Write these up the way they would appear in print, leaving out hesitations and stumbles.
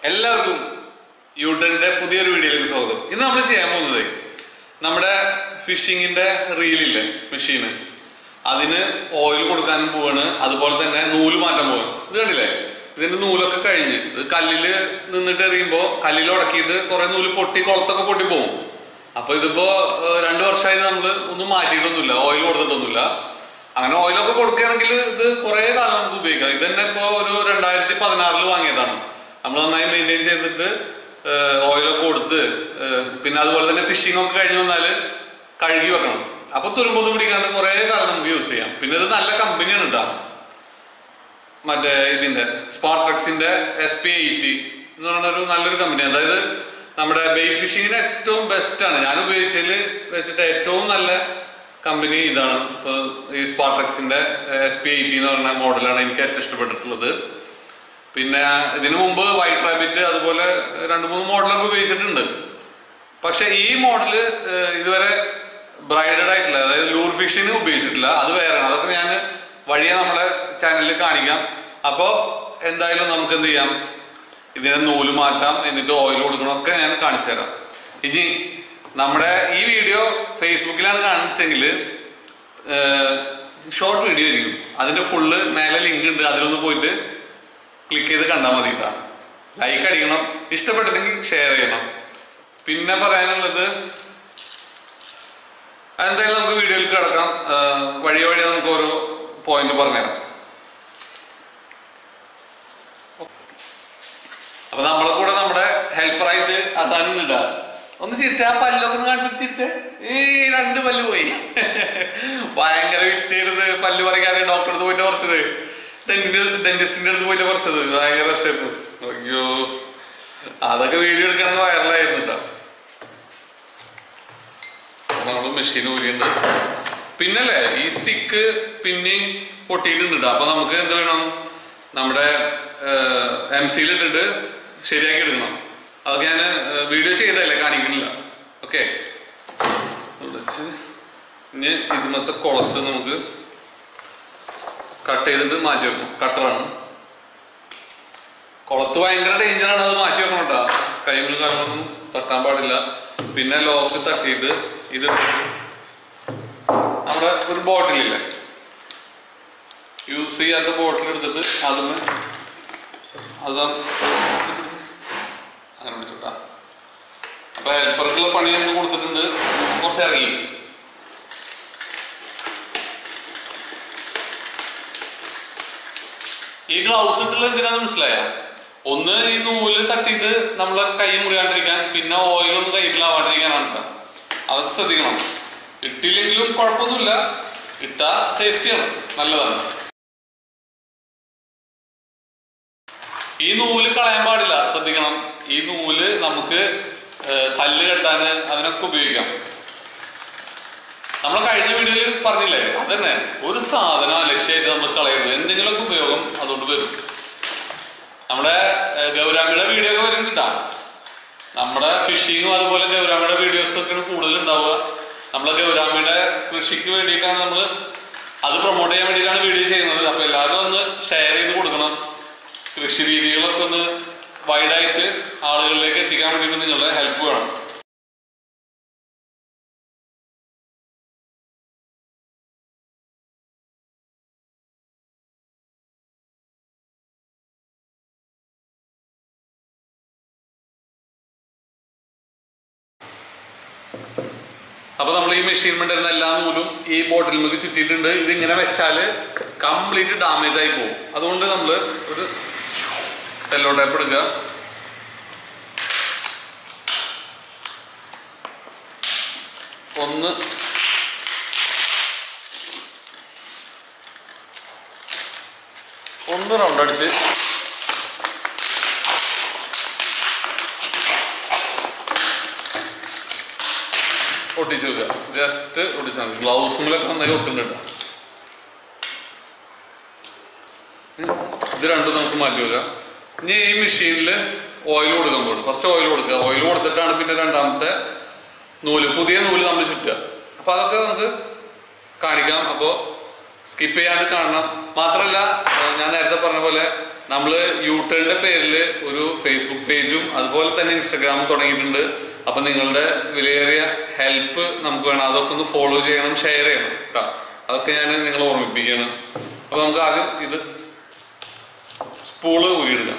എല്ലാവർക്കും യൂട്ടന്റെ പുതിയൊരു വീഡിയോയിലേക്ക് സ്വാഗതം. ഇന്ന് നമ്മൾ ചെയ്യാൻ പോകുന്നത് നമ്മുടെ ഫിഷിങ്ങിന്റെ റീലില്ലേ മെഷീന്, അതിന് ഓയിൽ കൊടുക്കാനും പോവാണ്. അതുപോലെ തന്നെ നൂല് മാറ്റാൻ പോവാണ്. ഇത് കണ്ടില്ലേ, ഇതിന്റെ നൂലൊക്കെ കഴിഞ്ഞ് ഇത് കല്ലില് നിന്നിട്ട് എറിയുമ്പോൾ കല്ലിൽ ഉടക്കിയിട്ട് കുറെ നൂല് പൊട്ടി കുളത്തൊക്കെ പൊട്ടി പോകും. അപ്പൊ ഇതിപ്പോ 2 വർഷമായി നമ്മൾ ഒന്നും മാറ്റിയിട്ടൊന്നുമില്ല, ഓയിൽ കൊടുത്തിട്ടൊന്നുമില്ല. അങ്ങനെ ഓയിലൊക്കെ കൊടുക്കുകയാണെങ്കിൽ ഇത് കുറെ കാലം നമുക്ക് ഉപയോഗിക്കാം. ഇത് തന്നെ ഇപ്പോൾ ഒരു 2016 വാങ്ങിയതാണ്. നമ്മൾ നന്നായി മെയിൻറ്റെയിൻ ചെയ്തിട്ട് ഓയിലൊക്കെ കൊടുത്ത് പിന്നെ അതുപോലെ തന്നെ ഫിഷിംഗ് ഒക്കെ കഴിഞ്ഞ് വന്നാൽ കഴുകി വെക്കണം. അപ്പൊ തുരുമ്പൊന്ന് പിടിക്കാണ്ട് കുറെ കാലം നമുക്ക് യൂസ് ചെയ്യാം. പിന്നെ ഇത് നല്ല കമ്പനിയാണ് കേട്ടോ, മറ്റേ ഇതിന്റെ സ്പാർട്രക്സിന്റെ SP80 എന്ന് പറയുന്ന ഒരു നല്ലൊരു കമ്പനി. അതായത് നമ്മുടെ ബെയ്റ്റ് ഫിഷിങ്ങിന് ഏറ്റവും ബെസ്റ്റ് ആണ്. ഞാൻ ഉപയോഗിച്ചതിൽ വെച്ചിട്ട് ഏറ്റവും നല്ല കമ്പനി ഇതാണ്. ഇപ്പൊ ഈ സ്പാർട്രക്സിന്റെ SP80 എന്ന് പറയുന്ന മോഡലാണ് എനിക്ക് ഏറ്റവും ഇഷ്ടപ്പെട്ടിട്ടുള്ളത്. പിന്നെ ഇതിനു മുമ്പ് വൈറ്റ് റാബിറ്റ് അതുപോലെ 2-3 മോഡലൊക്കെ ഉപയോഗിച്ചിട്ടുണ്ട്. പക്ഷെ ഈ മോഡല് ഇതുവരെ ബ്രൈഡഡ് ആയിട്ടില്ല, അതായത് ലൂർ ഫിഷിന് ഉപയോഗിച്ചിട്ടില്ല. അത് വേറെയാണ്. അതൊക്കെ ഞാൻ വഴിയെ നമ്മളെ ചാനലിൽ കാണിക്കാം. അപ്പോൾ എന്തായാലും നമുക്ക് എന്ത് ചെയ്യാം, ഇതിനെ നൂല് മാറ്റാം, എന്നിട്ട് ഓയിൽ കൊടുക്കണമൊക്കെ ഞാൻ കാണിച്ചു തരാം. ഇനി നമ്മുടെ ഈ വീഡിയോ ഫേസ്ബുക്കിലാണ് കാണിച്ചെങ്കിൽ ഷോർട്ട് വീഡിയോ ആയിരിക്കും. അതിന്റെ ഫുള്ള് മേലെ ലിങ്ക് ഉണ്ട്, അതിലൊന്ന് പോയിട്ട് ക്ലിക്ക് ചെയ്ത് കണ്ടാൽ മതി കേട്ടോ. ലൈക്ക് അടിക്കണം, ഇഷ്ടപ്പെട്ടെങ്കിൽ ഷെയർ ചെയ്യണം. പിന്നെ പറയാനുള്ളത്, എന്തായാലും നമുക്ക് വീഡിയോയിൽ കിടക്കാം. വഴി നമുക്ക് ഓരോ പോയിന്റ് പറഞ്ഞുതരാം. അപ്പൊ നമ്മളെ കൂടെ നമ്മുടെ ഹെൽപ്പറായിട്ട് അസാനും ഇടാ. ഒന്ന് ചിരിച്ച, ആ പല്ലൊക്കെ ഒന്ന് കാണിച്ചിട്ട് ചിരിച്ചേ. ഈ 2 പല്ല് പോയി. ഭയങ്കര വിറ്റായിരുന്നത്. പല്ല് പറിക്കാതെ ഡോക്ടറെ അടുത്ത് പോയിട്ട് കുറച്ചത്, ഡെന്റിസ്റ്റിന്റെ അടുത്ത് പോയിട്ട് കുറച്ചത് ഭയങ്കര രസമായിരുന്നു. അയ്യോ, അതൊക്കെ വീഡിയോ എടുക്കണമെങ്കിൽ വൈറലായിരുന്നു കേട്ടോ. നമ്മള് മെഷീൻ ഊരിയുണ്ട്. പിന്നല്ലേ ഈ സ്റ്റിക്ക് പിന്നെയും പൊട്ടിയിട്ടുണ്ട് കേട്ടോ. അപ്പൊ നമുക്ക് എന്ത് വേണം, നമ്മുടെ MC ഇട്ടിട്ട് ശരിയാക്കി എടുക്കണം. അതൊക്കെ ഞാൻ വീഡിയോ ചെയ്തല്ലേ, കാണിക്കുന്നില്ല. ഓക്കെ, ഇനി ഇതിനകത്തെ കുളത്ത് നമുക്ക് കട്ട് ചെയ്തിട്ട് മാറ്റി വെക്കണം. കട്ടറാണ്. കുളത്ത് ഭയങ്കര ഡേഞ്ചറാണ്, അത് മാറ്റി വെക്കണം കേട്ടോ. കൈമിലും കാലങ്ങളൊന്നും തട്ടാൻ പാടില്ല. പിന്നെ ലോക്ക് തട്ടിയിട്ട് ഇത് നമ്മുടെ ഒരു ബോട്ടിലില്ലേ, യൂസ് ചെയ്യാത്ത ബോട്ടിൽ എടുത്തിട്ട് അതിന് അങ്ങനെ പിടിച്ചോട്ടാ. അപ്പൊ ഹെൽപ്പർക്കുള്ള പണി ഒന്ന് കൊടുത്തിട്ടുണ്ട്, കുറച്ച് ഇറങ്ങി. ഈ ഗ്ലൗസ് ഇട്ടുള്ള എന്തിനാന്ന് മനസ്സിലായ? ഒന്ന് ഈ നൂല് തട്ടിയിട്ട് നമ്മളെ കൈ മുറിയാണ്ടിരിക്കാൻ, പിന്നെ ഓയിലൊന്നും കൈമിലാവാണ്ടിരിക്കാനാണ്. അതൊക്കെ ശ്രദ്ധിക്കണം. ഇട്ടില്ലെങ്കിലും കുഴപ്പമൊന്നുമില്ല, ഇട്ടാ സേഫ്റ്റിയാണ്, നല്ലതാണ്. ഈ നൂല് കളയാൻ പാടില്ല, ശ്രദ്ധിക്കണം. ഈ നൂല് നമുക്ക് കല്ല് കെട്ടാന് അതിനൊക്കെ ഉപയോഗിക്കാം. നമ്മൾ കഴിഞ്ഞ വീഡിയോയിൽ പറഞ്ഞില്ലേ, അതന്നെ ഒരു സാധനം ലക്ഷ്യമായിട്ട് നമ്മൾ കളയരുത്. എന്തെങ്കിലുമൊക്കെ ഉപയോഗം അതുകൊണ്ട് വരും. നമ്മുടെ ഗൗരാമിയുടെ വീഡിയോ ഒക്കെ വരും കിട്ടാം. നമ്മുടെ ഫിഷിങ്ങും അതുപോലെ ഗൗരാമിയുടെ വീഡിയോസ് ഒക്കെയാണ് കൂടുതൽ ഉണ്ടാവുക. നമ്മളെ ഗൗരാമിയുടെ കൃഷിക്ക് വേണ്ടിയിട്ടാണ് നമ്മൾ അത് പ്രൊമോട്ട് ചെയ്യാൻ വേണ്ടിയിട്ടാണ് വീഡിയോ ചെയ്യുന്നത്. അപ്പൊ എല്ലാവരും ഒന്ന് ഷെയർ ചെയ്ത് കൊടുക്കണം. കൃഷി രീതികളൊക്കെ ഒന്ന് വൈഡായിട്ട് ആളുകളിലേക്ക് എത്തിക്കാൻ വേണ്ടിയിട്ട് നിങ്ങളുടെ ഹെൽപ്പ് വേണം. അപ്പൊ നമ്മൾ ഈ മെഷീൻ കൊണ്ടിരുന്ന എല്ലാ നൂലും ഈ ബോട്ടിൽ നമുക്ക് ചുറ്റിയിട്ടുണ്ട്. ഇതിങ്ങനെ വെച്ചാല് കംപ്ലീറ്റ് ഡാമേജ് ആയി പോകും. അതുകൊണ്ട് നമ്മൾ ഒരു സെല്ലോ ടേപ്പ് എടുക്കുക. ഒന്ന് റൗണ്ട് അടിച്ച് ഒട്ടിച്ചു വെക്കുക. ജസ്റ്റ് ഒട്ടിച്ചാൽ മതി. ഗ്ലൗസുകളൊക്കെ നന്നായി ഒട്ടുന്നുണ്ട്. ഇത് രണ്ടും നമുക്ക് മാറ്റി വെക്കാം. ഇനി ഈ മെഷീനിൽ ഓയിൽ കൊടുക്കാൻ പോകും. ഫസ്റ്റ് ഓയിൽ കൊടുക്കുക. ഓയിൽ കൊടുത്തിട്ടാണ് പിന്നെ രണ്ടാമത്തെ നൂല്, പുതിയ നൂല് നമ്മൾ ചുറ്റുക. അപ്പൊ അതൊക്കെ നമുക്ക് കാണിക്കാം. അപ്പോൾ സ്കിപ്പ് ചെയ്യാണ്ട് കാണണം. മാത്രമല്ല ഞാൻ നേരത്തെ പറഞ്ഞ പോലെ നമ്മൾ യൂട്ടേണിന്റെ പേരിൽ ഒരു ഫേസ്ബുക്ക് പേജും അതുപോലെ തന്നെ ഇൻസ്റ്റാഗ്രാമും തുടങ്ങിയിട്ടുണ്ട്. അപ്പൊ നിങ്ങളുടെ വിലയേറിയ ഹെൽപ്പ് നമുക്ക് വേണം. അതൊക്കെ ഒന്ന് ഫോളോ ചെയ്യണം, ഷെയർ ചെയ്യണം കേട്ടോ. അതൊക്കെ ഞാൻ നിങ്ങളെ ഓർമ്മിപ്പിക്കുകയാണ്. അപ്പൊ നമുക്ക് ആദ്യം ഇത് സ്പൂള് ഊരിയിടുക.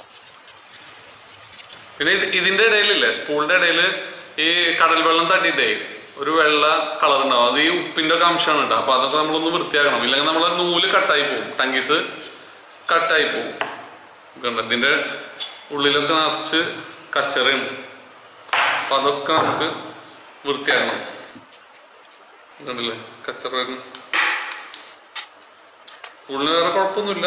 പിന്നെ ഇതിന്റെ ഇടയിലില്ലേ, സ്പൂളിന്റെ ഇടയിൽ ഈ കടൽ വെള്ളം തട്ടിയിട്ടേ ഒരു വെള്ള കളർ ഉണ്ടാവും. അത് ഈ ഉപ്പിന്റെ ഒക്കെ അംശമാണ് കേട്ടോ. അപ്പൊ അതൊക്കെ നമ്മളൊന്ന് വൃത്തിയാക്കണം. ഇല്ലെങ്കിൽ നമ്മളെ നൂല് കട്ടായി പോകും, ടങ്കീസ് കട്ടായി പോകും. കണ്ട ഇതിന്റെ ഉള്ളിലൊക്കെ നിറച്ച് കച്ചറയാണ്. അപ്പൊ അതൊക്കെ നമുക്ക് വൃത്തിയാക്കണം. കണ്ടില്ലേ കച്ചറ വരുന്നു. ഉള്ളിന് വേറെ കുഴപ്പമൊന്നുമില്ല.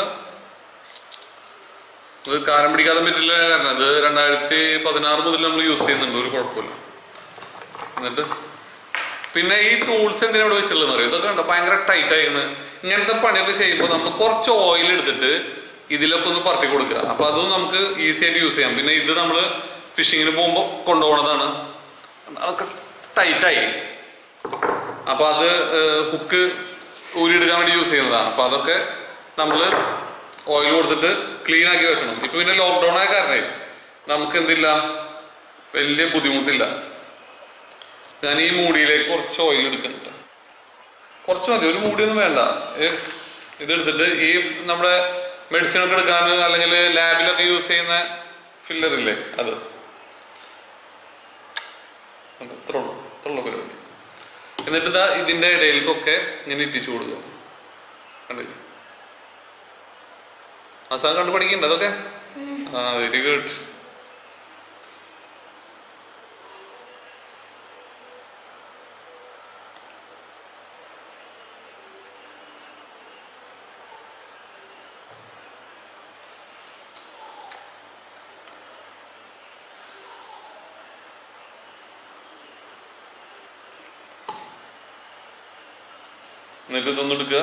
ഇത് കാരം പിടിക്കാതെ പറ്റില്ല. കാരണം അത് 2016 മുതൽ നമ്മൾ യൂസ് ചെയ്യുന്നുണ്ട്, ഒരു കുഴപ്പമില്ല. എന്നിട്ട് പിന്നെ ഈ ടൂൾസ് എന്തിനാ ഇവിടെ വെച്ചിട്ടുള്ളതെന്ന് പറയും. ഇതൊക്കെ കണ്ടോ ഭയങ്കര ടൈറ്റ് ആയിരുന്നു. ഇങ്ങനത്തെ പണിയൊക്കെ ചെയ്യുമ്പോൾ നമ്മൾ കുറച്ച് ഓയിൽ എടുത്തിട്ട് ഇതിലൊക്കെ ഒന്ന് പറത്തി കൊടുക്കുക. അപ്പൊ അതും നമുക്ക് ഈസി ആയിട്ട് യൂസ് ചെയ്യാം. പിന്നെ ഇത് നമ്മൾ ഫിഷിങ്ങിന് പോകുമ്പോൾ കൊണ്ടുപോകുന്നതാണ്. അതൊക്കെ ടൈറ്റായി. അപ്പൊ അത് ഹുക്ക് ഊരിയെടുക്കാൻ വേണ്ടി യൂസ് ചെയ്യുന്നതാണ്. അപ്പൊ അതൊക്കെ നമ്മൾ ഓയിൽ കൊടുത്തിട്ട് ക്ലീൻ ആക്കി വെക്കണം. ഇപ്പൊ പിന്നെ ലോക്ക്ഡൗൺ ആയ കാരണേ നമുക്ക് എന്തില്ല, വലിയ ബുദ്ധിമുട്ടില്ല. ഞാൻ ഈ മൂടിയിലേക്ക് കുറച്ച് ഓയിൽ എടുക്കുന്നുണ്ട്. കുറച്ച് മതി, ഒരു മൂടിയൊന്നും വേണ്ട. ഇതെടുത്തിട്ട് ഈ നമ്മുടെ മെഡിസിൻ ഒക്കെ എടുക്കാൻ അല്ലെങ്കിൽ ലാബിലൊക്കെ യൂസ് ചെയ്യുന്ന ഫില്ലർ ഇല്ലേ, അത് ഇത്ര ഉള്ള പരിപാടി. എന്നിട്ട് ഇതാ ഇതിന്റെ ഇടയിലേക്കൊക്കെ ഇങ്ങനെ ഇറ്റിച്ചു കൊടുക്കുക. കണ്ടില്ലേ, അവസാനം കണ്ടു പഠിക്കണ്ട അതൊക്കെ. Very good. എന്നിട്ട് ഇതൊന്നും എടുക്കുക.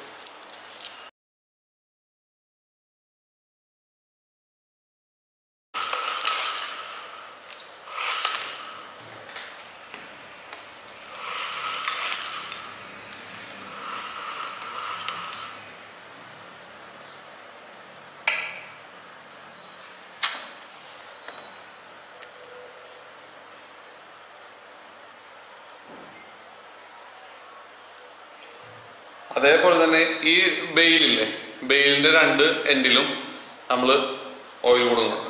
അതേപോലെ തന്നെ ഈ ബെയിലില്ലേ, ബെയിലിന്റെ 2 എൻഡിലും നമ്മൾ ഓയിൽ കൊടുക്കണം.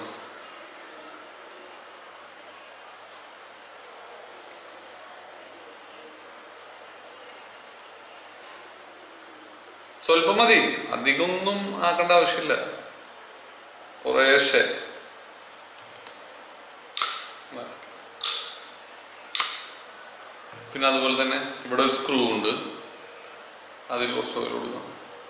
സ്വല്പം മതി, അധികമൊന്നും ആക്കേണ്ട ആവശ്യമില്ല. കുറേശ്ശെ. പിന്നെ അതുപോലെ തന്നെ ഇവിടെ ഒരു സ്ക്രൂ ഉണ്ട്, അതിൽ കുറച്ച് ഓയിൽ കൊടുക്കാം.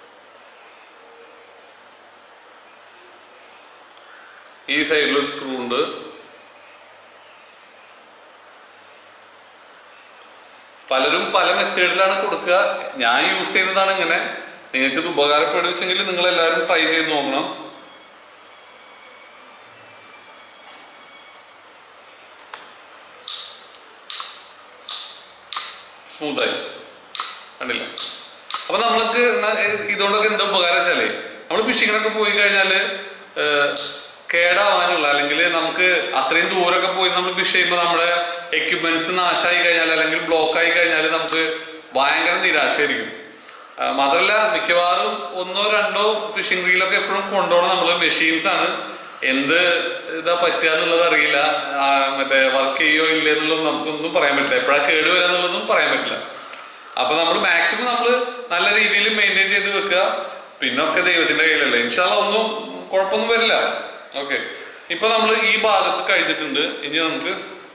ഈ സൈഡിലൊരു സ്ക്രൂ ഉണ്ട്. പലരും പല മെത്തേഡിലാണ് കൊടുക്കുക. ഞാൻ യൂസ് ചെയ്യുന്നതാണ് ഇങ്ങനെ. നിങ്ങൾക്ക് ഇത് ഉപകാരപ്പെടുവെച്ചെങ്കിൽ നിങ്ങൾ എല്ലാവരും ട്രൈ ചെയ്ത് നോക്കണം. സ്മൂത്തായി കണ്ടില്ല. അപ്പൊ നമ്മൾക്ക് ഇതുകൊണ്ടൊക്കെ എന്താ ഉപകാരം വെച്ചാലേ, നമ്മൾ ഫിഷിങ്ങിനൊക്കെ പോയി കഴിഞ്ഞാല് കേടാവാനുള്ള, അല്ലെങ്കിൽ നമുക്ക് അത്രയും ദൂരമൊക്കെ പോയി നമ്മൾ ഫിഷ് ചെയ്യുമ്പോൾ നമ്മുടെ എക്യുപ്മെന്റ്സ് നാശമായി കഴിഞ്ഞാൽ അല്ലെങ്കിൽ ബ്ലോക്ക് ആയി കഴിഞ്ഞാൽ നമുക്ക് ഭയങ്കര നിരാശയായിരിക്കും. മാത്രമല്ല മിക്കവാറും 1 or 2 ഫിഷിംഗ് റീലൊക്കെ എപ്പോഴും കൊണ്ടുപോകണം നമ്മൾ മെഷീൻസ് ആണ്. എന്ത് ഇതാ പറ്റുക എന്നുള്ളത് അറിയില്ല. മറ്റേ വർക്ക് ചെയ്യോ ഇല്ല എന്നുള്ളത് നമുക്കൊന്നും പറയാൻ പറ്റില്ല. എപ്പോഴാണ് കേട് വരിക എന്നുള്ളതും പറയാൻ പറ്റില്ല. അപ്പൊ നമ്മൾ മാക്സിമം നമ്മൾ നല്ല രീതിയിൽ മെയിൻറ്റെയിൻ ചെയ്ത് വെക്കുക. പിന്നൊക്കെ ദൈവത്തിന്റെ കയ്യിലല്ലേ. ഇൻഷാല്ലാ ഒന്നും കുഴപ്പമൊന്നും വരില്ല. ഓക്കെ, ഇപ്പൊ നമ്മൾ ഈ ഭാഗത്ത് കഴിഞ്ഞിട്ടുണ്ട്. ഇനി നമുക്ക്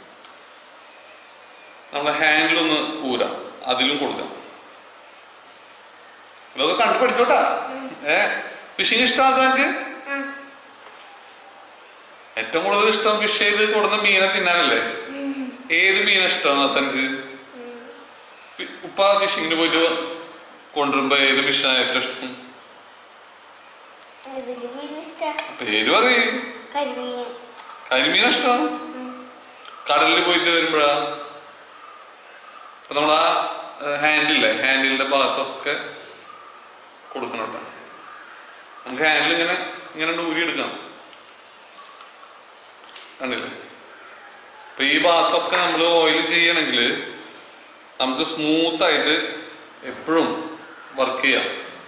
നമ്മളെ ഹാൻഡിലൊന്ന് ഊരാം, അതിലും കൊടുക്കാം. ഇതൊക്കെ കണ്ടു പഠിച്ചോട്ടാ. ഫിഷിങ് ഇഷ്ടമാണ് സാർക്ക്? ഏറ്റവും കൂടുതൽ ഇഷ്ടം ഫിഷ് ചെയ്ത് കൊടുന്ന മീനെ തിന്നാനല്ലേ? ഏത് മീനാ ഇഷ്ടം സാർക്ക്? ഉപ്പ ഫിഷിങ്ങിന് പോയിട്ട് കൊണ്ടുവരുമ്പോ ഏത് ഫിഷാണ് ഏറ്റവും ഇഷ്ടം? പേര് പറയും. കരിമീന ഇഷ്ടം. കടലിൽ പോയിട്ട് വരുമ്പോഴാ നമ്മളാ ഹാൻഡിലിന്റെ ഭാഗത്തൊക്കെ കൊടുക്കണം കേട്ടോ. നമുക്ക് ഹാൻഡിൽ ഇങ്ങനെ ഊരിയെടുക്കാം. കണ്ടില്ലേ? അപ്പൊ ഈ ഭാഗത്തൊക്കെ നമ്മൾ ഓയിൽ ചെയ്യണമെങ്കിൽ നമുക്ക് സ്മൂത്തായിട്ട് എപ്പോഴും വർക്ക് ചെയ്യാം.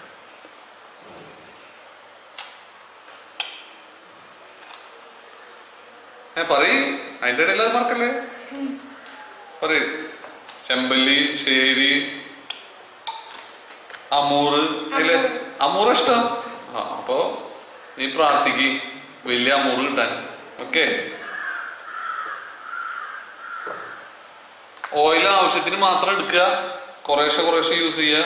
പറയും അതിൻ്റെ ഇടയിൽ അത് മറക്കല്ലേ. പറയും ചെമ്പല്ലി, ശേരി, അമൂറ് അല്ലേ? അമൂറ് ഇഷ്ടം. അപ്പോ നീ പ്രാർത്ഥിക്ക് വലിയ അമൂറ് കിട്ടാൻ. ഓക്കെ. ഓയിൽ ആവശ്യത്തിന് മാത്രം എടുക്കുക, കുറേശ്ശെ യൂസ് ചെയ്യുക.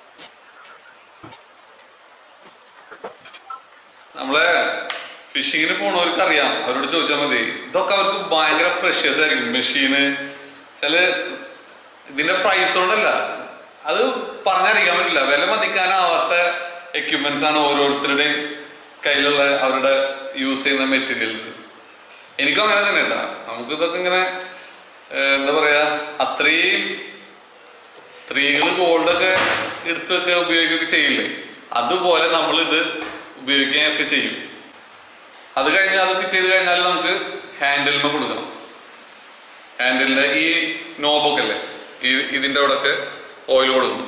നമ്മളെ ഫിഷിങ്ങിന് പോണവർക്ക് അറിയാം, അവരോട് ചോദിച്ചാൽ മതി. ഇതൊക്കെ അവർക്ക് ഭയങ്കര പ്രഷ്യസ് ആയിരിക്കും. മെഷീന് ഇതിന്റെ പ്രൈസ് കൊണ്ടല്ല, അത് പറഞ്ഞറിയിക്കാൻ പറ്റില്ല. വില മതിക്കാനാവാത്ത എക്യുപ്മെന്റ്സ് ആണ് ഓരോരുത്തരുടെയും കയ്യിലുള്ള അവരുടെ യൂസ് ചെയ്യുന്ന മെറ്റീരിയൽസ്. എനിക്കും അങ്ങനെ തന്നെ കേട്ടാ. നമുക്ക് ഇതൊക്കെ ഇങ്ങനെ എന്താ പറയാ, അത്രയും സ്ത്രീകൾ ഗോൾഡൊക്കെ എടുത്തൊക്കെ ഉപയോഗിക്കുകയൊക്കെ ചെയ്യില്ലേ, അതുപോലെ നമ്മളിത് ഉപയോഗിക്കുകയൊക്കെ ചെയ്യും. അത് കഴിഞ്ഞാൽ അത് ഫിറ്റ് ചെയ്ത് കഴിഞ്ഞാൽ നമുക്ക് ഹാൻഡിലിന് കൊടുക്കണം. ഹാൻഡിലിന്റെ ഈ നോബൊക്കെ അല്ലേ, ഇതിന്റെ അവിടെയൊക്കെ ഓയിൽ കൊടുക്കണം.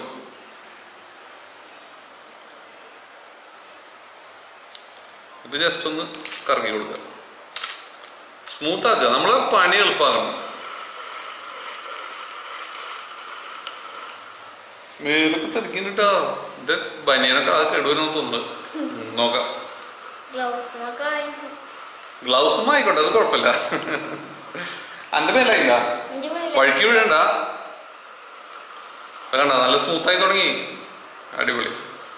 ഇത് ജസ്റ്റ് ഒന്ന് കറങ്ങി കൊടുക്കുക, സ്മൂത്ത് ആക്കുക. നമ്മളെ പണി എളുപ്പമാകണം. മേലൊക്കെ തിരക്കിട്ടോ. എന്റെ ബനിയനൊക്കെ അത് കെടുവരെന്ന് തോന്നുന്നു. നോക്കാം. ഗ്ലൗസും ആയിക്കോട്ടെ, അത് കുഴപ്പമില്ല. അന്റെ മേലായില്ല, വഴുക്കി വീഴണ്ട. വേണ്ട, നല്ല സ്മൂത്തായി തുടങ്ങി. അടിപൊളി.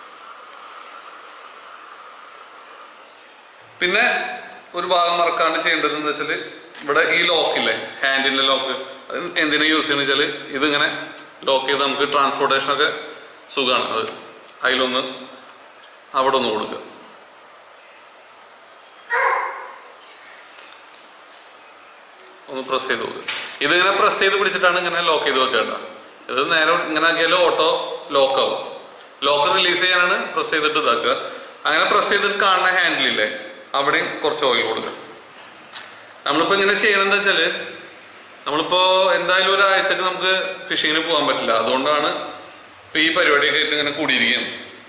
പിന്നെ ഒരു ഭാഗം മറക്കാണ്ട് ചെയ്യേണ്ടത് എന്താ വെച്ചാല്, ഇവിടെ ഈ ലോക്കില്ലേ, ഹാൻഡിന്റെ ലോക്ക്, അത് എന്തിനാ യൂസ് ചെയ്യുന്ന വെച്ചാല് ഇതിങ്ങനെ ലോക്ക് ചെയ്ത് നമുക്ക് ട്രാൻസ്പോർട്ടേഷനൊക്കെ സുഖമാണ്. അത് അതിലൊന്ന് അവിടെ ഒന്ന് കൊടുക്കുക. ഒന്ന് പ്രസ് ചെയ്ത് പോകുക. ഇതിങ്ങനെ പ്രസ് ചെയ്ത് പിടിച്ചിട്ടാണ് ഇങ്ങനെ ലോക്ക് ചെയ്ത് വെക്കേണ്ട. ഇത് നേരെ ഇങ്ങനെ ആക്കിയാലും ഓട്ടോ ലോക്കാവും. ലോക്ക് റിലീസ് ചെയ്യാനാണ് പ്രസ് ചെയ്തിട്ട് ഇതാക്കുക. അങ്ങനെ പ്രസ് ചെയ്തിട്ട് കാണുന്ന ഹാൻഡിലില്ലേ, അവിടെയും കുറച്ച് ഓയിൽ കൊടുക്കുക. നമ്മളിപ്പോൾ ഇങ്ങനെ ചെയ്യണമെന്ന് വെച്ചാൽ, നമ്മളിപ്പോൾ എന്തായാലും ഒരാഴ്ചക്ക് നമുക്ക് ഫിഷിങ്ങിന് പോകാൻ പറ്റില്ല. അതുകൊണ്ടാണ് ഇപ്പോൾ ഈ പരിപാടിയൊക്കെ ആയിട്ട് ഇങ്ങനെ കൂടിയിരിക്കുകയാണ്.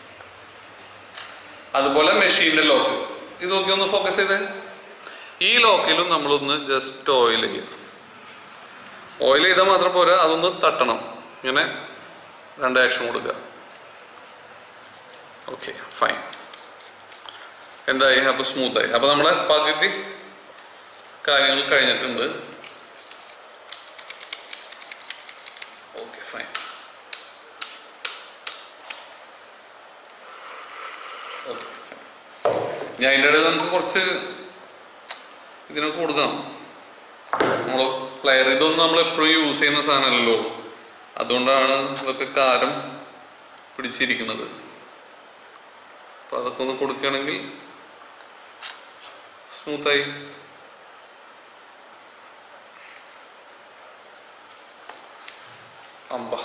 അതുപോലെ മെഷീൻ്റെ ലോക്ക്, ഇത് നോക്കി ഒന്ന് ഫോക്കസ് ചെയ്തേ. ഈ ലോക്കിലും നമ്മളൊന്ന് ജസ്റ്റ് ഓയിൽ ചെയ്യുക. ഓയിൽ ചെയ്താൽ മാത്രം പോരാ, അതൊന്ന് തട്ടണം. ഇങ്ങനെ 2 ആക്ഷൻ കൊടുക്കുക. Okay, fine. എന്തായി? അപ്പോൾ സ്മൂത്തായി. അപ്പോൾ നമ്മുടെ പകുതി കാര്യങ്ങൾ കഴിഞ്ഞിട്ടുണ്ട്. Okay, fine. ഓക്കെ, ഞാൻ അതിൻ്റെ ഇടയിൽ നമുക്ക് കുറച്ച് ഇതിനൊക്കെ കൊടുക്കാം. നമ്മൾ പ്ലെയർ ഇതൊന്നും നമ്മൾ എപ്പോഴും യൂസ് ചെയ്യുന്ന സാധനമല്ലല്ലോ, അതുകൊണ്ടാണ് ഇതൊക്കെ കാരം പിടിച്ചിരിക്കുന്നത്. അപ്പം അതൊക്കെ ഒന്ന് കൊടുക്കുകയാണെങ്കിൽ സ്മൂത്തായി. അമ്പ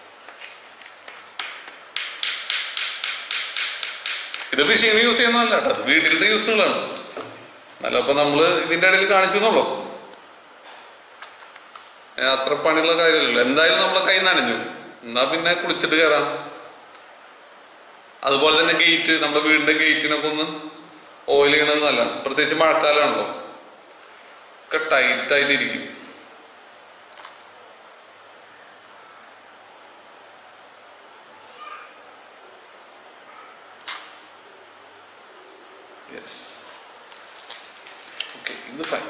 ഇത് ഫിഷിങ്ങിന് യൂസ് ചെയ്യുന്നതല്ല കേട്ടോ, അത് വീട്ടിലത്തെ യൂസുകളാണ്. അല്ല, അപ്പൊ നമ്മള് ഇതിന്റെ ഇടയിൽ കാണിച്ചെന്നുള്ളൂ. അത്ര പണിയുള്ള കാര്യമല്ലല്ലോ. എന്തായാലും നമ്മളെ കൈ നനഞ്ഞു, എന്നാ പിന്നെ കുളിച്ചിട്ട് കയറാം. അതുപോലെ തന്നെ ഗേറ്റ്, നമ്മുടെ വീടിന്റെ ഗേറ്റിനൊക്കെ ഒന്ന് ഓയിൽ ചെയ്യണത് നല്ലതാണ്. പ്രത്യേകിച്ച് മഴക്കാലമാണല്ലോ, ഒക്കെ ടൈറ്റായിട്ടിരിക്കും. യെസ്, ഓക്കെ, ഇത് ഫൈൻ.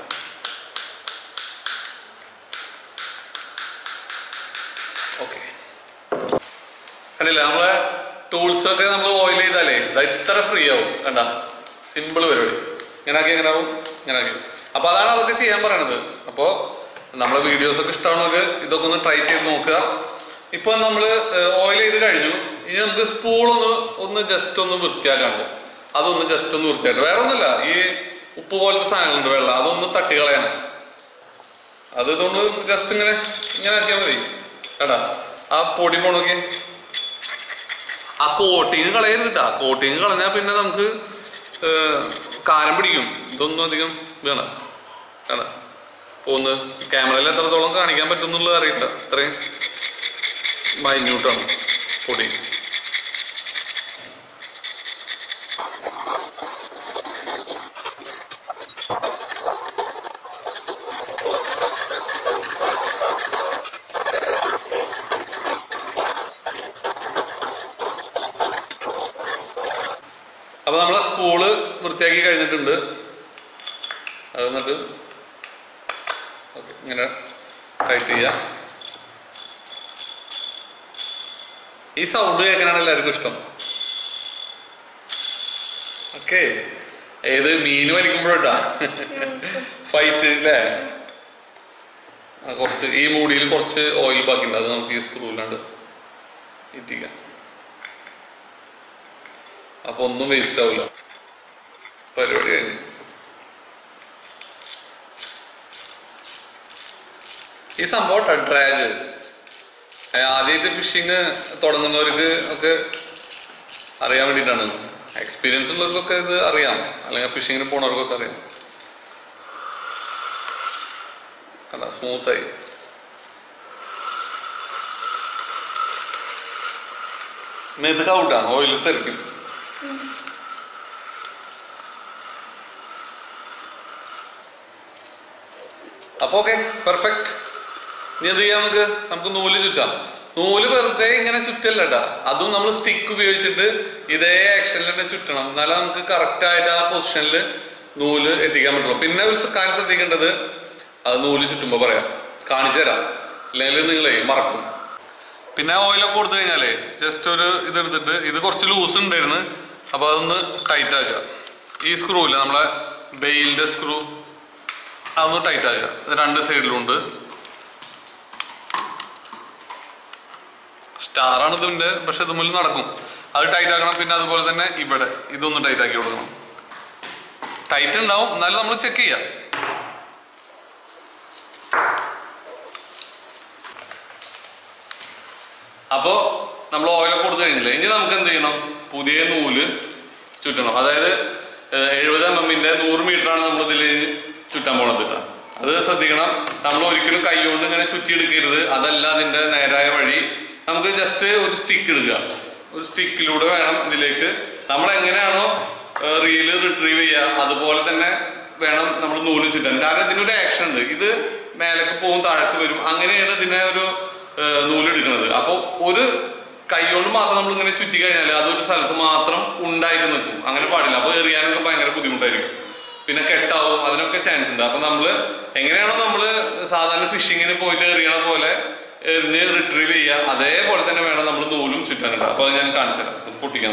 ഓക്കെ, കണ്ടില്ല, നമ്മളെ ടൂൾസൊക്കെ നമ്മൾ ഓയിൽ ചെയ്താലേ ഇത്ര ഫ്രീ ആവും. കണ്ട, സിമ്പിൾ പരിപാടി. ഇങ്ങനെ ആക്കി എങ്ങനെ ആവും, ഇങ്ങനെ ആക്കി. അപ്പൊ അതാണ് അതൊക്കെ ചെയ്യാൻ പറയണത്. അപ്പോൾ നമ്മളെ വീഡിയോസൊക്കെ ഇഷ്ടമാണെങ്കിൽ ഇതൊക്കെ ഒന്ന് ട്രൈ ചെയ്ത് നോക്കുക. ഇപ്പൊ നമ്മൾ ഓയിൽ ചെയ്ത് കഴിഞ്ഞു. ഇനി നമുക്ക് സ്പൂളൊന്ന് ജസ്റ്റ് ഒന്ന് വൃത്തിയാക്കാണ്ട്, അതൊന്ന് ജസ്റ്റ് ഒന്ന് വൃത്തിയായിട്ട്, വേറെ ഒന്നുമില്ല, ഈ ഉപ്പ് പോലത്തെ സാധനങ്ങളുണ്ട്, വെള്ളം, അതൊന്ന് തട്ടി കളയാനാണ്. അത് ഇതൊന്ന് ജസ്റ്റ് ഇങ്ങനെ ആക്കിയാൽ മതി. കേട്ടാ, ആ പൊടി പോണോക്കെ ആ കോട്ടിങ് കളയരുതിട്ടാ. കോട്ടിങ് കളഞ്ഞാൽ പിന്നെ നമുക്ക് കാരം പിടിക്കും. ഇതൊന്നും അധികം വേണം ആണ് പോന്ന് ക്യാമറയിൽ എത്രത്തോളം കാണിക്കാൻ പറ്റുന്നുള്ളത് അറിയില്ല. അത്രയും മൈന്യൂട്ടാണ് പൊടി. അപ്പൊ നമ്മളെ സ്പൂള് വൃത്തിയാക്കി കഴിഞ്ഞിട്ടുണ്ട്. അത് എന്നിട്ട് ഇങ്ങനെ ടൈറ്റ് ചെയ്യാം. ഈ സൗണ്ട് കേൾക്കാനാണ് എല്ലാവർക്കും ഇഷ്ടം. ഓക്കെ, ഏത് മീൻ വലിക്കുമ്പോഴാ ഫൈറ്റ് അല്ലേ. കുറച്ച് ഈ മൂടിയിൽ കുറച്ച് ഓയിൽ ബാക്കിയുണ്ട്, അത് നമുക്ക് ഈ സ്ക്രൂവിലാണ്ട് ഇറ്റിക്കാം. അപ്പൊ ഒന്നും വേസ്റ്റ് ആവില്ല. പരിപാടി കഴിഞ്ഞ് ഈ സംഭവം ഡ്രാഗ് ആദ്യമായിട്ട് ഫിഷിങ് തുടങ്ങുന്നവർക്ക് ഒക്കെ അറിയാൻ വേണ്ടിയിട്ടാണ്. എക്സ്പീരിയൻസ് ഉള്ളവർക്കൊക്കെ ഇത് അറിയാം, അല്ലെങ്കിൽ ഫിഷിങ്ങിന് പോണവർക്കൊക്കെ അറിയാം. അല്ല, സ്മൂത്തായി. മെതുക്കാവൂട്ടാ, ഓയിൽ തെറിക്കും. അപ്പൊ ഓക്കെ, പെർഫെക്റ്റ്. ഇനി എന്ത് ചെയ്യാം, നമുക്ക് നൂല് ചുറ്റാം. നൂല് വെറുതെ ഇങ്ങനെ ചുറ്റല്ല കേട്ടാ, അതും നമ്മൾ സ്റ്റിക്ക് ഉപയോഗിച്ചിട്ട് ഇതേ ആക്ഷനിൽ തന്നെ ചുറ്റണം. എന്നാലും നമുക്ക് കറക്റ്റ് ആയിട്ട് ആ പൊസിഷനിൽ നൂല് എത്തിക്കാൻ പറ്റുള്ളൂ. പിന്നെ ഒരു കാര്യം ശ്രദ്ധിക്കേണ്ടത്, അത് നൂല് ചുറ്റുമ്പോ പറയാം, കാണിച്ചു തരാം, അല്ലെങ്കിൽ നിങ്ങളെ മറക്കും. പിന്നെ ഓയിലൊക്കെ കൊടുത്തു കഴിഞ്ഞാലേ ജസ്റ്റ് ഒരു ഇതെടുത്തിട്ട്, ഇത് കുറച്ച് ലൂസ് ഉണ്ടായിരുന്നു, അപ്പൊ അതൊന്ന് ടൈറ്റ് ആക്കുക. ഈ സ്ക്രൂ ഇല്ല, നമ്മളെ ബെയിലിന്റെ സ്ക്രൂ, അതൊന്ന് ടൈറ്റ് ആക്കുക. രണ്ട് സൈഡിലുണ്ട്. സ്റ്റാറാണ് ഇതിൻ്റെ, പക്ഷെ ഇത് മുന്നിൽ നടക്കും. അത് ടൈറ്റ് ആക്കണം. പിന്നെ അതുപോലെ തന്നെ ഇവിടെ ഇതൊന്ന് ടൈറ്റ് ആക്കി കൊടുക്കണം. ടൈറ്റ് ഉണ്ടാവും, എന്നാലും നമ്മൾ ചെക്ക് ചെയ്യാം. അപ്പോൾ നമ്മൾ ഓയിലൊക്കെ കൊടുത്തു കഴിഞ്ഞില്ലേ, ഇനി നമുക്ക് എന്ത് ചെയ്യണം, പുതിയ നൂല് ചുറ്റണം. അതായത് 70 mm 100 മീറ്ററാണ് നമ്മൾ ഇതിൽ ചുറ്റാൻ പോണത് കേട്ടോ. അത് ശ്രദ്ധിക്കണം. നമ്മൾ ഒരിക്കലും കൈ കൊണ്ട് ഇങ്ങനെ ചുറ്റിയെടുക്കരുത്, അതല്ല അതിൻ്റെ നേരായ വഴി. നമുക്ക് ജസ്റ്റ് ഒരു സ്റ്റിക്ക് എടുക്കുക. ഒരു സ്റ്റിക്കിലൂടെ വേണം ഇതിലേക്ക്. നമ്മൾ എങ്ങനെയാണോ റീല് റിട്രീവ് ചെയ്യുക, അതുപോലെ തന്നെ വേണം നമ്മൾ നൂല് ചുറ്റാൻ. കാരണം ഇതിനൊരു ആക്ഷൻ ഉണ്ട്. ഇത് മേലേക്ക് പോകും, താഴേക്ക് വരും. അങ്ങനെയാണ് ഇതിനെ ഒരു നൂലെടുക്കുന്നത്. അപ്പോൾ ഒരു കൈ കൊണ്ട് മാത്രം നമ്മൾ ഇങ്ങനെ ചുറ്റി കഴിഞ്ഞാൽ അതൊരു സ്ഥലത്ത് മാത്രം ഉണ്ടായിട്ട് നിൽക്കും. അങ്ങനെ പാടില്ല. അപ്പോൾ എറിയാനൊക്കെ ഭയങ്കര ബുദ്ധിമുട്ടായിരിക്കും. പിന്നെ കെട്ടാവും, അതിനൊക്കെ ചാൻസ് ഉണ്ട്. അപ്പൊ നമ്മൾ എങ്ങനെയാണോ നമ്മൾ സാധാരണ ഫിഷിങ്ങിന് പോയിട്ട് എറിയണ പോലെ എറിഞ്ഞ് റിട്രീവ് ചെയ്യുക, അതേപോലെ തന്നെ വേണം നമ്മൾ നൂലും ചുറ്റാനുണ്ട്. അപ്പൊ അത് ഞാൻ കാണിച്ചു തരാം. ഇത് പൊട്ടിക്കണം.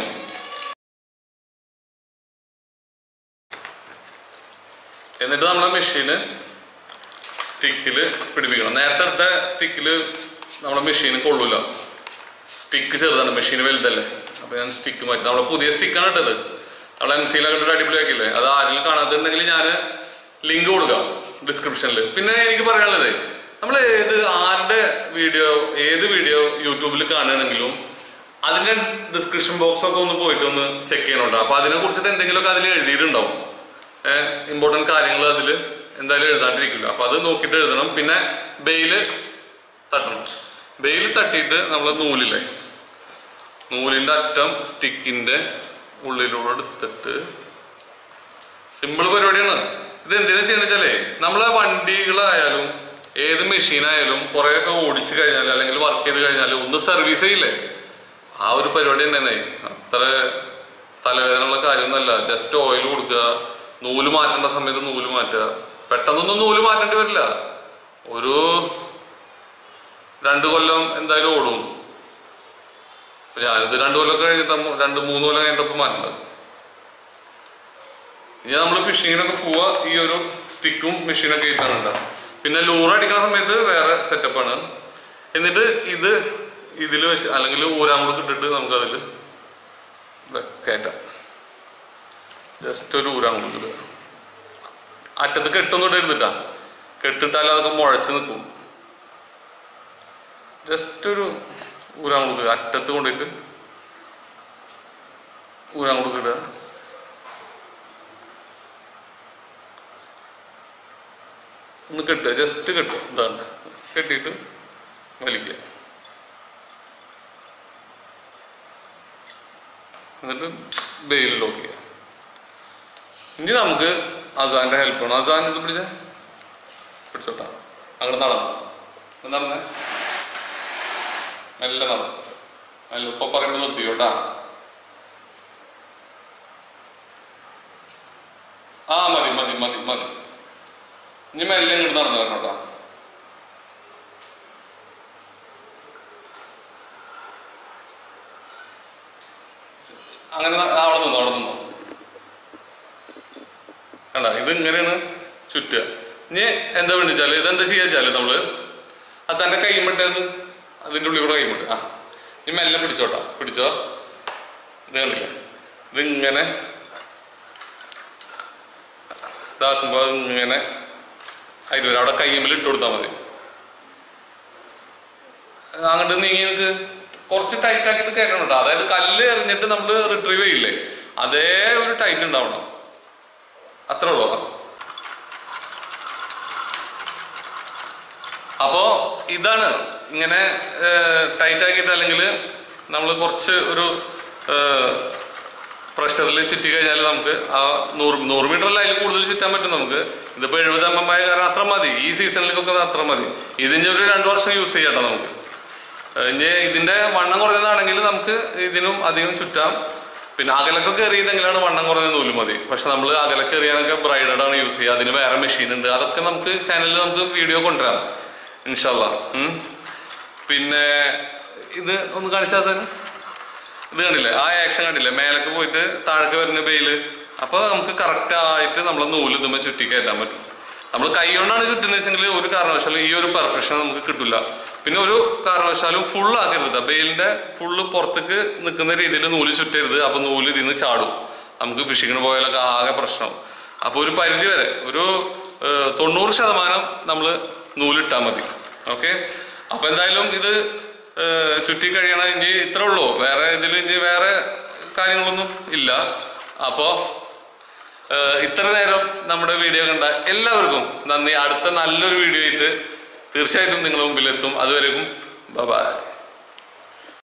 എന്നിട്ട് നമ്മളെ മെഷീന് സ്റ്റിക്കില് പിടിപ്പിക്കണം. നേരത്തെ എടുത്ത സ്റ്റിക്കില് നമ്മളെ മെഷീന് കൊള്ളൂല. സ്റ്റിക്ക് ചെറുതാണ്, മെഷീന് വലുതല്ലേ. അപ്പൊ ഞാൻ സ്റ്റിക്ക് മാറ്റി, നമ്മളെ പുതിയ സ്റ്റിക്കാണ് ഇട്ടത്. നമ്മൾ MC-ലൊക്കെ ഇട്ടിട്ട് അടിപൊളിയാക്കില്ലേ. അത് ആരെങ്കിലും കാണാത്തുണ്ടെങ്കിൽ ഞാൻ ലിങ്ക് കൊടുക്കാം ഡിസ്ക്രിപ്ഷനിൽ. പിന്നെ എനിക്ക് പറയാനുള്ളത്, നമ്മൾ ആരുടെ വീഡിയോ, ഏത് വീഡിയോ യൂട്യൂബിൽ കാണുകയാണെങ്കിലും അതിന്റെ ഡിസ്ക്രിപ്ഷൻ ബോക്സ് ഒക്കെ ഒന്ന് പോയിട്ട് ഒന്ന് ചെക്ക് ചെയ്യണുണ്ടോ. അപ്പൊ അതിനെ കുറിച്ചിട്ട് എന്തെങ്കിലുമൊക്കെ അതിൽ എഴുതിയിട്ടുണ്ടാവും. ഇമ്പോർട്ടൻറ്റ് കാര്യങ്ങൾ അതിൽ എന്തായാലും എഴുതാണ്ടിരിക്കില്ല. അപ്പൊ അത് നോക്കിയിട്ട് എഴുതണം. പിന്നെ ബെയില് തട്ടണം. ബെയില് തട്ടിയിട്ട് നമ്മൾ നൂലില്ലേ, നൂലിന്റെ അറ്റം സ്റ്റിക്കിന്റെ ഉള്ളിലൂടെ എടുത്തിട്ട്, സിമ്പിൾ പരിപാടിയാണ്. ഇത് എന്തിനാ ചെയ്യണമെന്ന് വെച്ചാലേ, നമ്മളെ വണ്ടികളായാലും ഏത് മെഷീനായാലും കുറേയൊക്കെ ഓടിച്ചു കഴിഞ്ഞാൽ അല്ലെങ്കിൽ വർക്ക് ചെയ്ത് കഴിഞ്ഞാൽ ഒന്ന് സർവീസ് ചെയ്യില്ലേ, ആ ഒരു പരിപാടി തന്നെ. അത്ര തലവേദനയുള്ള കാര്യമൊന്നുമല്ല. ജസ്റ്റ് ഓയിൽ കൊടുക്കുക, നൂല് മാറ്റേണ്ട സമയത്ത് നൂല് മാറ്റുക. പെട്ടെന്നൊന്നും നൂല് മാറ്റേണ്ടി വരില്ല. ഒരു 2 കൊല്ലം എന്തായാലും ഓടും. ഞാനിത് 2 കൊല്ലമൊക്കെ കഴിഞ്ഞിട്ട് 2-3 കൊല്ലം കഴിഞ്ഞപ്പോൾ മാറ്റേണ്ടത്. ഇനി നമ്മൾ ഫിഷിങ്ങിനൊക്കെ പോവുക ഈ ഒരു സ്റ്റിക്കും മെഷീനൊക്കെ ആയിട്ടാണ്. പിന്നെ ലൂർ അടിക്കുന്ന സമയത്ത് വേറെ സെറ്റപ്പാണ്. എന്നിട്ട് ഇത് ഇതിൽ വെച്ച് അല്ലെങ്കിൽ ഊരാങ്കൂടെ ഇട്ടിട്ട് നമുക്കതിൽ കയറ്റാം. ജസ്റ്റ് ഒരു ഊരാങ്കൂടെ ഇടുക. അറ്റത്ത് കെട്ടൊന്നും ഇടരുതിട്ടാ, കെട്ടിട്ടാലും അതൊക്കെ മുഴച്ച് നിൽക്കും. ജസ്റ്റ് ഒരു ഊരാങ്കൂടെ അറ്റത്ത് കൊണ്ടിട്ട് ഊരാൻ കൊടുക്കില്ല. ഒന്ന് കെട്ടുക, ജസ്റ്റ് കെട്ടുക, എന്താണ് കെട്ടിയിട്ട് വലിക്കുക. എന്നിട്ട് ബെയിൽ ലോക്ക് ചെയ്യുക. ഇനി നമുക്ക് അസാന്റെ ഹെൽപ്പ് വേണം. അസാൻ ഇത് പിടിച്ചോട്ടാ, അങ്ങോട്ട് നടന്നേ, മെല്ലെ നടന്നു. മെല്ലെ ഇപ്പൊ പറയുമ്പോൾ നിർത്തിയോട്ടാ. ആ മതി മതി മതി മതി. ഇനി മെല്ലെ ഇങ്ങോട്ട് നടന്നു വരണോട്ടാ. അങ്ങനെ അവിടെ നിന്നോ കണ്ട. ഇത് ഇങ്ങനെയാണ് ചുറ്റുക. ഇനി എന്താ വേണ്ടിച്ചാല് ഇതെന്താ ചെയ്യാച്ചാല് നമ്മള് അത് തന്റെ കൈമിട്ടത് അതിൻ്റെ ഉള്ളിൽ കൂടെ കൈമിട്ട് ഇനി മെല്ലെ പിടിച്ചോട്ടാ. പിടിച്ചോ. ഇത് കണ്ടില്ല, ഇതിങ്ങനെ ഇതാക്കുമ്പോ ഇങ്ങനെ അതിൽ അവിടെ കൈമിൽ ഇട്ട് കൊടുത്താൽ മതി. അങ്ങോട്ട് നീങ്ങി നിൽക്ക്. കുറച്ച് ടൈറ്റ് ആക്കിയിട്ട് കയറ്റണം കേട്ടോ. അതായത് കല്ല് എറിഞ്ഞിട്ട് നമ്മൾ റിട്രീവ് ചെയ്യില്ലേ, അതേ ഒരു ടൈറ്റ് ഉണ്ടാവണം. അത്രേ ഉള്ളൂ. അപ്പോ ഇതാണ് ഇങ്ങനെ ടൈറ്റ് ആക്കിയിട്ട്, അല്ലെങ്കിൽ നമ്മൾ കുറച്ച് ഒരു പ്രഷറിൽ ചുറ്റി കഴിഞ്ഞാൽ നമുക്ക് ആ 100 മീറ്ററല്ല അതിൽ കൂടുതൽ ചുറ്റാൻ പറ്റും നമുക്ക്. ഇതിപ്പോൾ 70 mm ആയ കാരണം അത്ര മതി. ഈ സീസണിലേക്കൊക്കെ അത്ര മതി. ഇതിൻ്റെ ഒരു 2 വർഷം യൂസ് ചെയ്യാട്ടോ നമുക്ക്. ഇനി ഇതിൻ്റെ വണ്ണം കുറഞ്ഞതാണെങ്കിൽ നമുക്ക് ഇതിനും അധികം ചുറ്റാം. പിന്നെ അകലൊക്കെ എറിയിട്ടുണ്ടെങ്കിലാണ് വണ്ണം കുറഞ്ഞ നൂല് മതി. പക്ഷെ നമ്മൾ അകലൊക്കെ എറിയാനൊക്കെ ബ്രൈഡഡ് ആണ് യൂസ് ചെയ്യുക. അതിന് വേറെ മെഷീൻ ഉണ്ട്. അതൊക്കെ നമുക്ക് ചാനലിൽ നമുക്ക് വീഡിയോ കൊണ്ടുവരാം ഇൻഷാ അല്ലാ. പിന്നെ ഇത് ഒന്ന് കാണിച്ചാൽ തന്നെ ഇത് കണ്ടില്ലേ, ആ ആക്ഷൻ കണ്ടില്ലേ, മേലൊക്കെ പോയിട്ട് താഴേക്ക് വരുന്ന ബെയില്. അപ്പോൾ നമുക്ക് കറക്റ്റ് ആയിട്ട് നമ്മളെ നൂല് ഇതുമ്പോൾ ചുറ്റി കയറ്റാൻ പറ്റും. നമ്മൾ കൈ കൊണ്ടാണ് ചുറ്റുന്നത് വെച്ചെങ്കിൽ ഒരു കാരണവശാലും ഈ ഒരു പെർഫെക്ഷൻ നമുക്ക് കിട്ടില്ല. പിന്നെ ഒരു കാരണവശാലും ഫുൾ ആക്കരുത്. ബെയിലിന്റെ ഫുള്ള് പുറത്തേക്ക് നിൽക്കുന്ന രീതിയിൽ നൂല് ചുറ്റരുത്. അപ്പൊ നൂല് ഇതിന്ന് ചാടും. നമുക്ക് ഫിഷിങ്ങിന് പോയാലൊക്കെ ആകെ പ്രശ്നം. അപ്പൊ ഒരു പരിധി വരെ ഒരു 90% നമ്മൾ നൂലിട്ടാൽ മതി. ഓക്കെ. അപ്പൊ എന്തായാലും ഇത് ചുറ്റി കഴിയണം. ഇനി ഇത്രേ ഉള്ളൂ, വേറെ ഇതിൽ ഇനി വേറെ കാര്യങ്ങളൊന്നും ഇല്ല. അപ്പോ ഇത്ര നേരം നമ്മുടെ വീഡിയോ കണ്ട എല്ലാവർക്കും നന്ദി. അടുത്ത നല്ലൊരു വീഡിയോ ആയിട്ട് തീർച്ചയായിട്ടും നിങ്ങളുടെ മുമ്പിലെത്തും. അതുവരെയും ബൈ.